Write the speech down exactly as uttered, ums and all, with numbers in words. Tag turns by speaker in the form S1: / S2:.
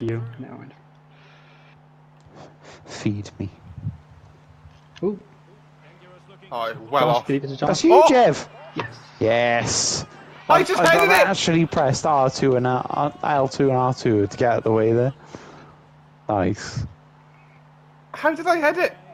S1: you. Never mind.
S2: Feed me.
S1: Ooh.
S3: Oh, well off.
S2: That's you,
S3: Oh!
S2: Jeff.
S1: Yes.
S2: Yes.
S3: I just
S2: I've,
S3: headed
S2: I've
S3: it.
S2: actually pressed R two and R, L two and R two to get out of the way there. Nice.
S3: How did I head it?